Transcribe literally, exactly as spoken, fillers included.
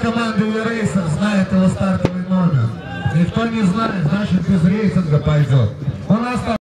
команды E-Racer знает его стартовый номер. Никто не знает, значит без рейтинга пойдет. У нас там